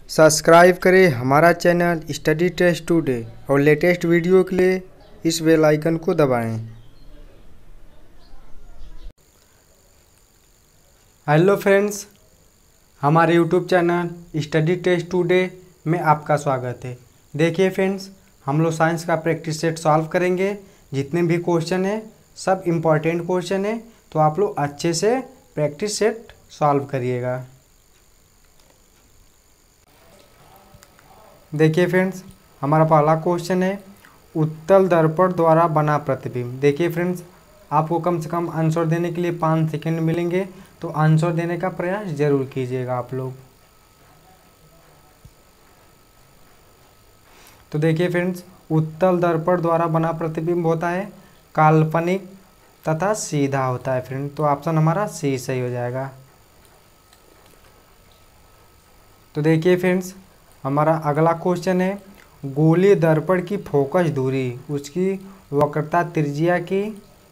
Subscribe करें हमारा channel study test today और लेटेस्ट वीडियो के लिए इस बेल आइकन को दबाएं। हेलो फ्रेंड्स, हमारे YouTube channel study test today में आपका स्वागत है। देखिए फ्रेंड्स, हम लोग साइंस का प्रैक्टिस सेट सॉल्व करेंगे। जितने भी क्वेश्चन है सब इम्पॉर्टेंट क्वेश्चन है, तो आप लोग अच्छे से प्रैक्टिस सेट सॉल्व करिएगा। देखिए फ्रेंड्स, हमारा पहला क्वेश्चन है उत्तल दर्पण द्वारा बना प्रतिबिंब। देखिए फ्रेंड्स, आपको कम से कम आंसर देने के लिए 5 सेकंड मिलेंगे, तो आंसर देने का प्रयास जरूर कीजिएगा आप लोग। तो देखिए फ्रेंड्स, उत्तल दर्पण द्वारा बना प्रतिबिंब होता है काल्पनिक तथा सीधा होता है फ्रेंड, तो ऑप्शन हमारा सी सही हो जाएगा। तो देखिए फ्रेंड्स, हमारा अगला क्वेश्चन है गोलीय दर्पण की फोकस दूरी उसकी वक्रता त्रिज्या की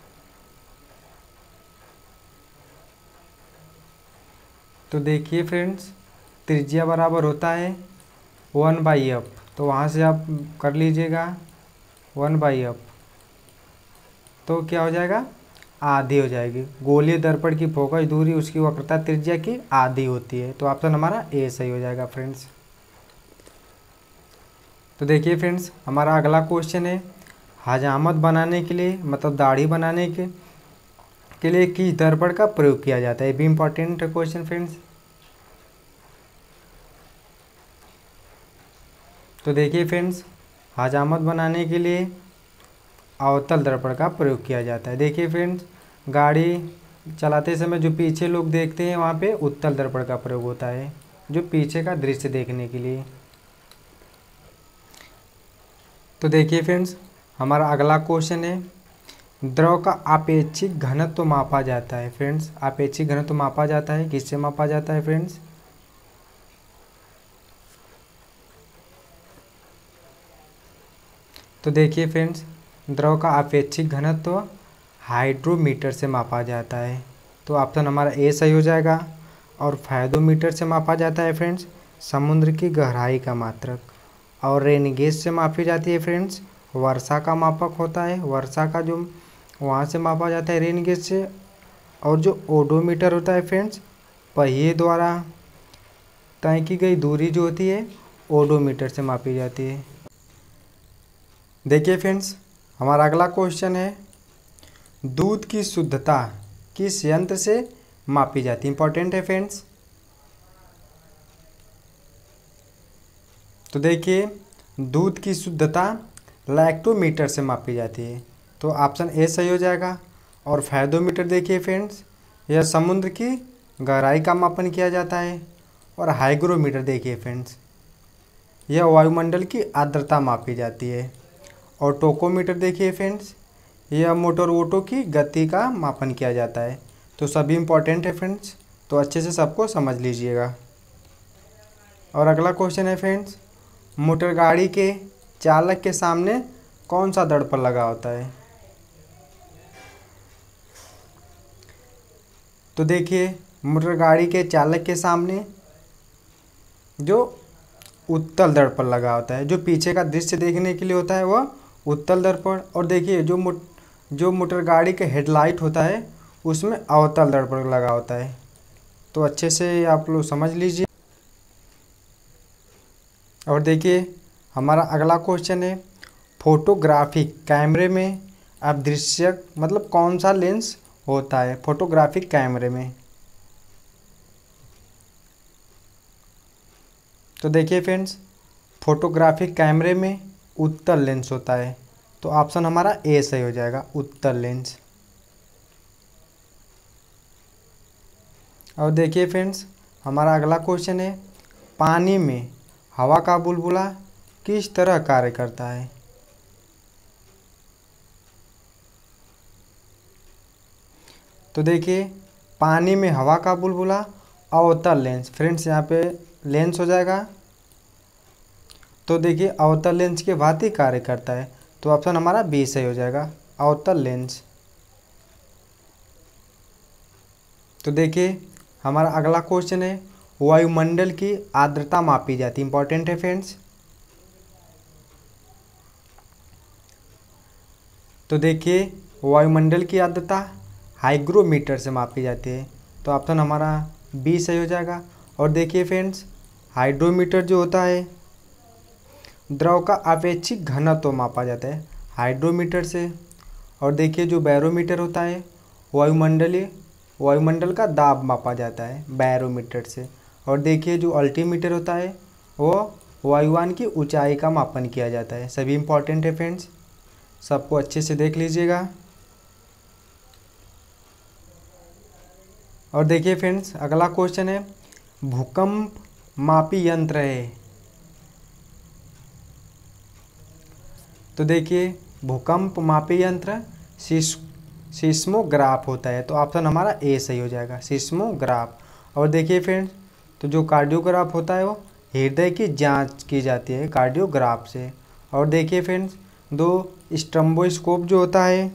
तो देखिए फ्रेंड्स, त्रिज्या बराबर होता है 1/f, तो वहाँ से आप कर लीजिएगा 1/f, तो क्या हो जाएगा आधी हो जाएगी। गोलीय दर्पण की फोकस दूरी उसकी वक्रता त्रिज्या की आधी होती है, तो ऑप्शन हमारा ए सही हो जाएगा फ्रेंड्स। तो देखिए फ्रेंड्स, हमारा अगला क्वेश्चन है हजामत बनाने के लिए मतलब दाढ़ी बनाने के लिए किस दर्पण का प्रयोग किया जाता है। ये भी इम्पोर्टेंट क्वेश्चन फ्रेंड्स। तो देखिए फ्रेंड्स, हजामत बनाने के लिए अवतल दर्पण का प्रयोग किया जाता है। देखिए फ्रेंड्स, गाड़ी चलाते समय जो पीछे लोग देखते हैं वहाँ पे उत्तल दर्पण का प्रयोग होता है, जो पीछे का दृश्य देखने के लिए। तो देखिए फ्रेंड्स, हमारा अगला क्वेश्चन है द्रव का आपेक्षिक घनत्व मापा जाता है। फ्रेंड्स, आपेक्षिक घनत्व मापा जाता है, किससे मापा जाता है फ्रेंड्स। तो देखिए फ्रेंड्स, द्रव का आपेक्षिक घनत्व हाइड्रोमीटर से मापा जाता है, तो ऑप्शन हमारा ए सही हो जाएगा। और फायदोमीटर से मापा जाता है फ्रेंड्स समुद्र की गहराई का मात्रक। और रेनगेज से मापी जाती है फ्रेंड्स वर्षा का मापक होता है, वर्षा का जो वहाँ से मापा जाता है रेनगेज से। और जो ओडोमीटर होता है फ्रेंड्स पहिए द्वारा तय की गई दूरी जो होती है ओडोमीटर से मापी जाती है। देखिए फ्रेंड्स, हमारा अगला क्वेश्चन है दूध की शुद्धता किस यंत्र से मापी जाती है। इंपॉर्टेंट है फ्रेंड्स। तो देखिए, दूध की शुद्धता लैक्टोमीटर से मापी जाती है, तो ऑप्शन ए सही हो जाएगा। और फायदोमीटर देखिए फ्रेंड्स, यह समुद्र की गहराई का मापन किया जाता है। और हाइग्रोमीटर देखिए फ्रेंड्स, यह वायुमंडल की आर्द्रता मापी जाती है। और टोकोमीटर देखिए फ्रेंड्स, यह मोटर ऑटो की गति का मापन किया जाता है। तो सभी इम्पोर्टेंट है फ्रेंड्स, तो अच्छे से सबको समझ लीजिएगा। और अगला क्वेश्चन है फ्रेंड्स मोटर गाड़ी के चालक के सामने कौन सा दर्पण लगा होता है। तो देखिए, मोटर गाड़ी के चालक के सामने जो उत्तल दर्पण लगा होता है, जो पीछे का दृश्य देखने के लिए होता है वह उत्तल दर्पण। और देखिए, जो मोटर गाड़ी के हेडलाइट होता है उसमें अवतल दर्पण लगा होता है, तो अच्छे से आप लोग समझ लीजिए। और देखिए, हमारा अगला क्वेश्चन है फोटोग्राफिक कैमरे में अदृश्यक मतलब कौन सा लेंस होता है फोटोग्राफिक कैमरे में। तो देखिए फ्रेंड्स, फोटोग्राफिक कैमरे में उत्तल लेंस होता है, तो ऑप्शन हमारा ए सही हो जाएगा उत्तल लेंस। और देखिए फ्रेंड्स, हमारा अगला क्वेश्चन है पानी में हवा का बुलबुला किस तरह कार्य करता है। तो देखिए, पानी में हवा का बुलबुला अवतल लेंस, फ्रेंड्स यहाँ पे लेंस हो जाएगा, तो देखिए अवतल लेंस के भांति कार्य करता है, तो ऑप्शन हमारा बी सही हो जाएगा अवतल लेंस। तो देखिए, हमारा अगला क्वेश्चन है वायुमंडल की आर्द्रता मापी जाती है। इंपॉर्टेंट है फ्रेंड्स। तो देखिए वायुमंडल की आर्द्रता हाइग्रोमीटर से मापी जाती है, तो ऑप्शन हमारा बी सही हो जाएगा। और देखिए फ्रेंड्स, हाइड्रोमीटर जो होता है द्रव का अपेक्षिक घनत्व मापा जाता है हाइड्रोमीटर से। और देखिए जो बैरोमीटर होता है वायुमंडल का दाब मापा जाता है बैरोमीटर से। और देखिए जो अल्टीमीटर होता है वो वायुयान की ऊंचाई का मापन किया जाता है। सभी इंपॉर्टेंट है फ्रेंड्स, सबको अच्छे से देख लीजिएगा। और देखिए फ्रेंड्स, अगला क्वेश्चन है भूकंप मापी यंत्र है। तो देखिए भूकंप मापी यंत्र सिस्मोग्राफ होता है, तो ऑप्शन हमारा ए सही हो जाएगा, सिस्मोग्राफ। और देखिए फ्रेंड्स, तो जो कार्डियोग्राफ होता है वो हृदय की जांच की जाती है कार्डियोग्राफ से। और देखिए फ्रेंड्स, दो स्ट्रोम्बोस्कोप जो होता है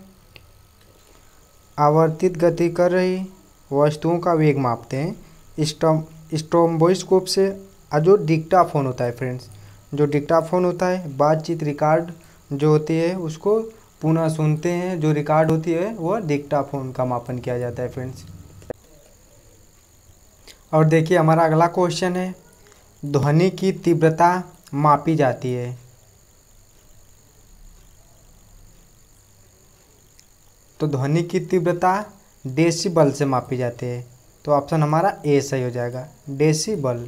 आवर्तित गति कर रही वस्तुओं का वेग मापते हैं स्ट्रोम्बोस्कोप से। और जो डिक्टाफोन होता है फ्रेंड्स, जो डिक्टाफोन होता है बातचीत रिकॉर्ड जो होती है उसको पुनः सुनते हैं, जो रिकॉर्ड होती है वह डिक्टाफोन का मापन किया जाता है फ्रेंड्स। और देखिए हमारा अगला क्वेश्चन है ध्वनि की तीव्रता मापी जाती है। तो ध्वनि की तीव्रता डेसिबल से मापी जाती है, तो ऑप्शन हमारा ए सही हो जाएगा, डेसिबल।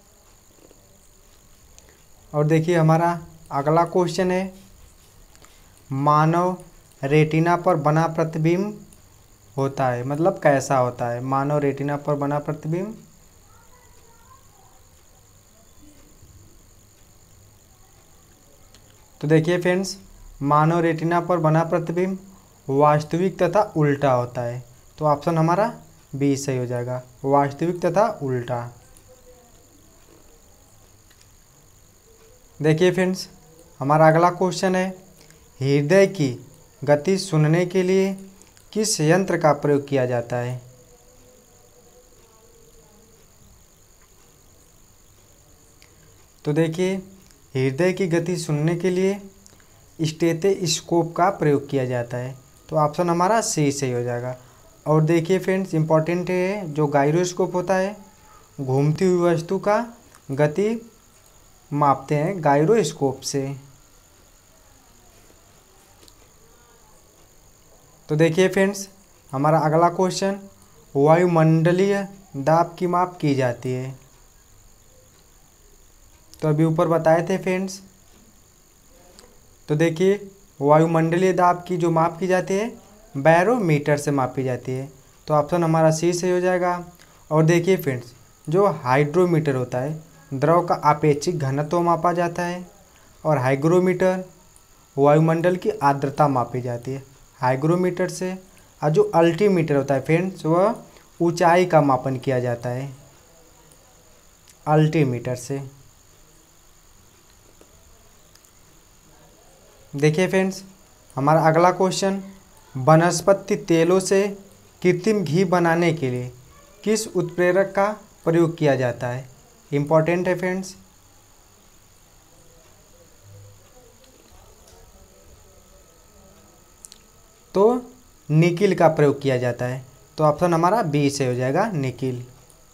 और देखिए हमारा अगला क्वेश्चन है मानव रेटिना पर बना प्रतिबिंब होता है, मतलब कैसा होता है मानव रेटिना पर बना प्रतिबिंब। तो देखिए फ्रेंड्स, मानव रेटिना पर बना प्रतिबिंब वास्तविक तथा उल्टा होता है, तो ऑप्शन हमारा बी सही हो जाएगा, वास्तविक तथा उल्टा। देखिए फ्रेंड्स, हमारा अगला क्वेश्चन है हृदय की गति सुनने के लिए किस यंत्र का प्रयोग किया जाता है। तो देखिए हृदय की गति सुनने के लिए स्टेथोस्कोप का प्रयोग किया जाता है, तो ऑप्शन हमारा सी सही हो जाएगा। और देखिए फ्रेंड्स, इंपॉर्टेंट है जो गायरोस्कोप होता है घूमती हुई वस्तु का गति मापते हैं गायरोस्कोप से। तो देखिए फ्रेंड्स, हमारा अगला क्वेश्चन वायुमंडलीय दाब की माप की जाती है। तो अभी ऊपर बताए थे फ्रेंड्स। तो देखिए वायुमंडलीय दाब की जो माप की जाती है बैरोमीटर से मापी जाती है, तो ऑप्शन हमारा सी सही हो जाएगा। और देखिए फ्रेंड्स, जो हाइड्रोमीटर होता है द्रव का अपेक्षिक घनत्व मापा जाता है। और हाइग्रोमीटर वायुमंडल की आर्द्रता मापी जाती है हाइग्रोमीटर से। और जो अल्टीमीटर होता है फ्रेंड्स वह ऊंचाई का मापन किया जाता है अल्टीमीटर से। देखिए फ्रेंड्स, हमारा अगला क्वेश्चन वनस्पति तेलों से कृत्रिम घी बनाने के लिए किस उत्प्रेरक का प्रयोग किया जाता है। इम्पॉर्टेंट है फ्रेंड्स। तो निकिल का प्रयोग किया जाता है, तो ऑप्शन हमारा बी से हो जाएगा, निकिल।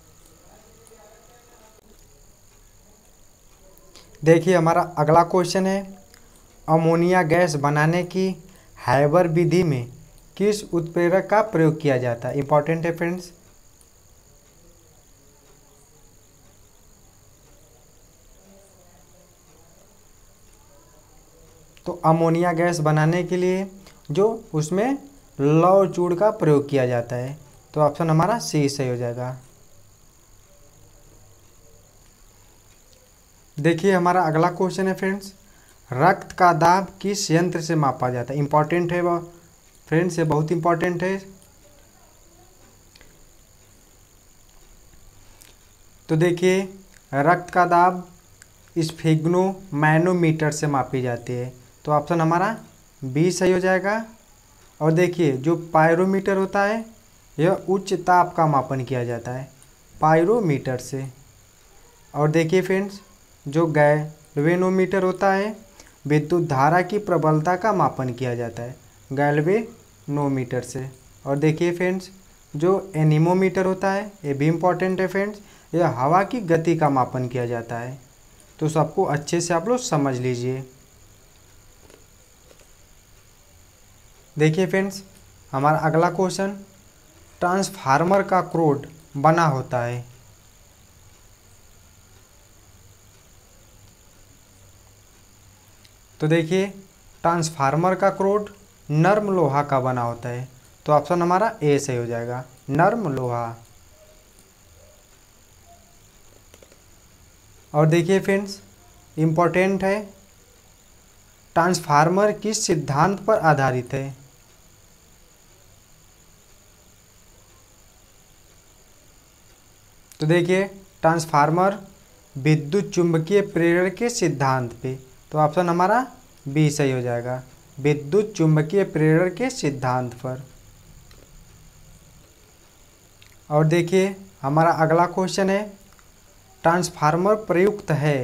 देखिए हमारा अगला क्वेश्चन है अमोनिया गैस बनाने की हैबर विधि में किस उत्प्रेरक का प्रयोग किया जाता है। इंपॉर्टेंट है फ्रेंड्स। तो अमोनिया गैस बनाने के लिए जो उसमें लौह चूड़ का प्रयोग किया जाता है, तो ऑप्शन हमारा सी सही हो जाएगा। देखिए हमारा अगला क्वेश्चन है फ्रेंड्स रक्त का दाब किस यंत्र से मापा जाता है। इंपॉर्टेंट है वह फ्रेंड्स, ये बहुत इंपॉर्टेंट है। तो देखिए रक्त का दाब स्फिग्नोमैनोमीटर से मापी जाती है, तो ऑप्शन हमारा बी सही हो जाएगा। और देखिए जो पायरोमीटर होता है यह उच्च ताप का मापन किया जाता है पायरोमीटर से। और देखिए फ्रेंड्स, जो गैल्वेनोमीटर होता है, विद्युत धारा की प्रबलता का मापन किया जाता है गैल्वेनोमीटर से। और देखिए फ्रेंड्स, जो एनीमोमीटर होता है, ये भी इम्पॉर्टेंट है फ्रेंड्स, यह हवा की गति का मापन किया जाता है। तो सबको अच्छे से आप लोग समझ लीजिए। देखिए फ्रेंड्स, हमारा अगला क्वेश्चन, ट्रांसफार्मर का कोड बना होता है। तो देखिए, ट्रांसफार्मर का कोड नर्म लोहा का बना होता है। तो ऑप्शन हमारा ए सही हो जाएगा, नर्म लोहा। और देखिए फ्रेंड्स, इम्पोर्टेंट है, ट्रांसफार्मर किस सिद्धांत पर आधारित है। तो देखिए, ट्रांसफार्मर विद्युत चुंबकीय प्रेरण के सिद्धांत पे। तो ऑप्शन हमारा बी सही हो जाएगा, विद्युत चुंबकीय प्रेरण के सिद्धांत पर। और देखिए, हमारा अगला क्वेश्चन है, ट्रांसफार्मर प्रयुक्त है।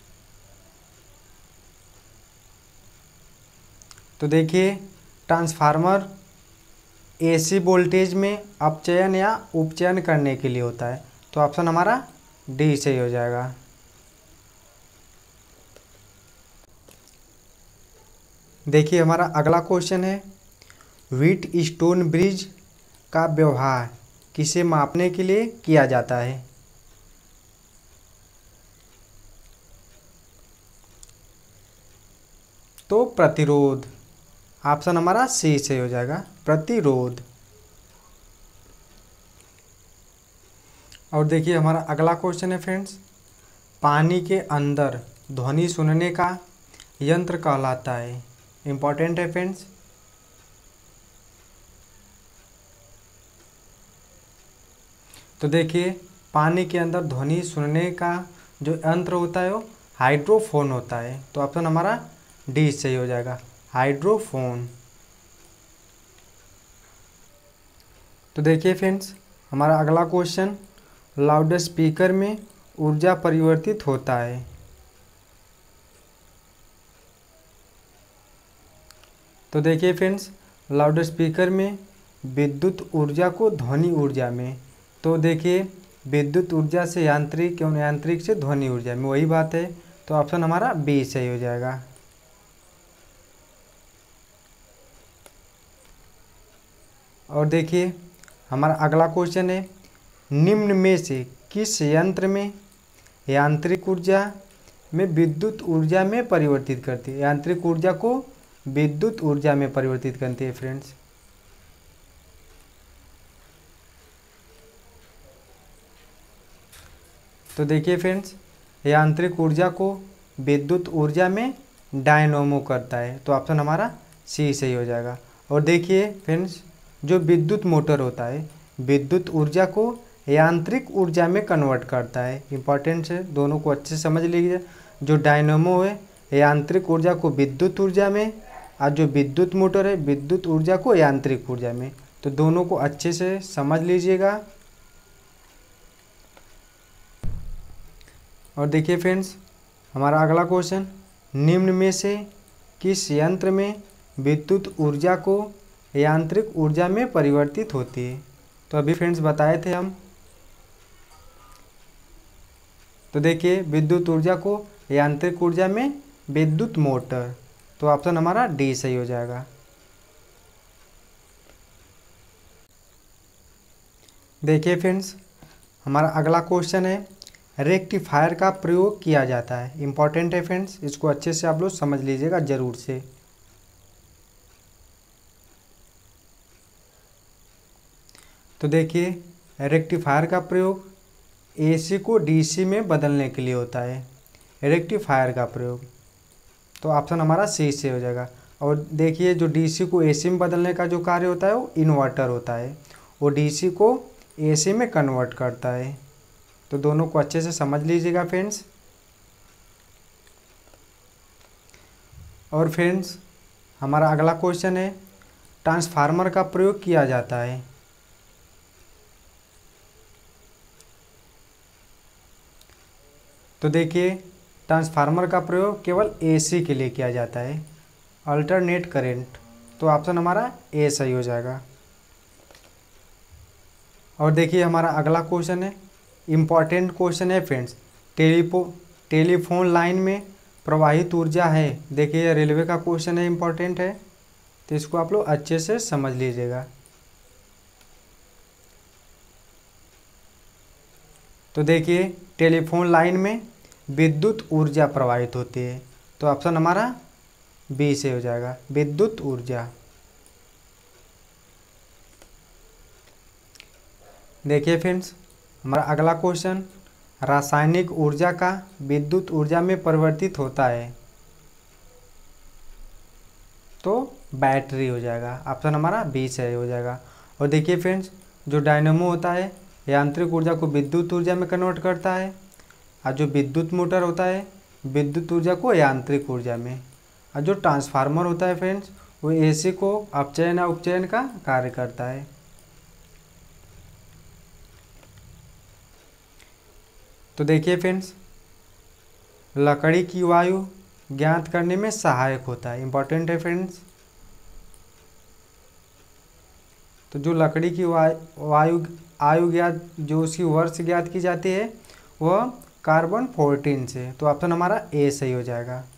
तो देखिए, ट्रांसफार्मर एसी वोल्टेज में अपचयन या उपचयन करने के लिए होता है। तो ऑप्शन हमारा डी सही हो जाएगा। देखिए, हमारा अगला क्वेश्चन है, व्हीट स्टोन ब्रिज का व्यवहार किसे मापने के लिए किया जाता है। तो प्रतिरोध, ऑप्शन हमारा सी से हो जाएगा, प्रतिरोध। और देखिए, हमारा अगला क्वेश्चन है फ्रेंड्स, पानी के अंदर ध्वनि सुनने का यंत्र कहलाता है। इम्पोर्टेंट है फ्रेंड्स। तो देखिए, पानी के अंदर ध्वनि सुनने का जो यंत्र होता है वो हाइड्रोफोन होता है। तो ऑप्शन हमारा डी सही हो जाएगा, हाइड्रोफोन। तो देखिए फ्रेंड्स, हमारा अगला क्वेश्चन, लाउड स्पीकर में ऊर्जा परिवर्तित होता है। तो देखिए फ्रेंड्स, लाउड स्पीकर में विद्युत ऊर्जा को ध्वनि ऊर्जा में, तो देखिए विद्युत ऊर्जा से यांत्रिक एवं यांत्रिक से ध्वनि ऊर्जा में, वही बात है। तो ऑप्शन हमारा बी सही हो जाएगा। और देखिए, हमारा अगला क्वेश्चन है, निम्न में से किस यंत्र में यांत्रिक ऊर्जा में विद्युत ऊर्जा में परिवर्तित करती है, यांत्रिक ऊर्जा को विद्युत ऊर्जा में परिवर्तित करती है फ्रेंड्स। तो देखिए फ्रेंड्स, यांत्रिक ऊर्जा को विद्युत ऊर्जा में डायनोमो करता है। तो ऑप्शन हमारा सी सही हो जाएगा। और देखिए फ्रेंड्स, जो विद्युत मोटर होता है, विद्युत ऊर्जा को यांत्रिक ऊर्जा में कन्वर्ट करता है। इंपॉर्टेंट है, दोनों को अच्छे से समझ लीजिए। जो डायनोमो है, यांत्रिक ऊर्जा को विद्युत ऊर्जा में, और जो विद्युत मोटर है, विद्युत ऊर्जा को यांत्रिक ऊर्जा में। तो दोनों को अच्छे से समझ लीजिएगा। और देखिए फ्रेंड्स, हमारा अगला क्वेश्चन, निम्न में से किस यंत्र में विद्युत ऊर्जा को यांत्रिक ऊर्जा में परिवर्तित होती है। तो अभी फ्रेंड्स बताए थे हम। तो देखिए, विद्युत ऊर्जा को यांत्रिक ऊर्जा में विद्युत मोटर। तो ऑप्शन हमारा डी सही हो जाएगा। देखिए फ्रेंड्स, हमारा अगला क्वेश्चन है, रेक्टिफायर का प्रयोग किया जाता है। इंपॉर्टेंट है फ्रेंड्स, इसको अच्छे से आप लोग समझ लीजिएगा जरूर से। तो देखिए, रेक्टिफायर का प्रयोग एसी को डीसी में बदलने के लिए होता है, रेक्टिफायर का प्रयोग। तो ऑप्शन हमारा सी से हो जाएगा। और देखिए, जो डीसी को एसी में बदलने का जो कार्य होता है वो इन्वर्टर होता है, वो डीसी को एसी में कन्वर्ट करता है। तो दोनों को अच्छे से समझ लीजिएगा फ्रेंड्स। और फ्रेंड्स, हमारा अगला क्वेश्चन है, ट्रांसफार्मर का प्रयोग किया जाता है। तो देखिए ट्रांसफार्मर का प्रयोग केवल एसी के लिए किया जाता है, अल्टरनेट करंट। तो ऑप्शन हमारा ए सही हो जाएगा। और देखिए हमारा अगला क्वेश्चन है, इम्पॉर्टेंट क्वेश्चन है फ्रेंड्स। टेलीफोन लाइन में प्रवाहित ऊर्जा है। देखिए ये रेलवे का क्वेश्चन है, इम्पॉर्टेंट है, तो इसको आप लोग अच्छे से समझ लीजिएगा। तो देखिए टेलीफोन लाइन में विद्युत ऊर्जा प्रवाहित होती है, तो ऑप्शन हमारा बी से हो जाएगा, विद्युत ऊर्जा। देखिए फ्रेंड्स हमारा अगला क्वेश्चन, रासायनिक ऊर्जा का विद्युत ऊर्जा में परिवर्तित होता है, तो बैटरी हो जाएगा, ऑप्शन हमारा बी से हो जाएगा। और देखिए फ्रेंड्स जो डायनेमो होता है यांत्रिक ऊर्जा को विद्युत ऊर्जा में कन्वर्ट करता है, और जो विद्युत मोटर होता है विद्युत ऊर्जा को यांत्रिक ऊर्जा में, और जो ट्रांसफार्मर होता है फ्रेंड्स वो एसी को अपचयन या उपचयन का कार्य करता है। तो देखिए फ्रेंड्स लकड़ी की वायु ज्ञात करने में सहायक होता है, इम्पोर्टेंट है फ्रेंड्स। तो जो लकड़ी की आयु ज्ञात, जो उसकी वर्ष ज्ञात की जाती है वह कार्बन 14 से, तो ऑप्शन हमारा ए सही हो जाएगा।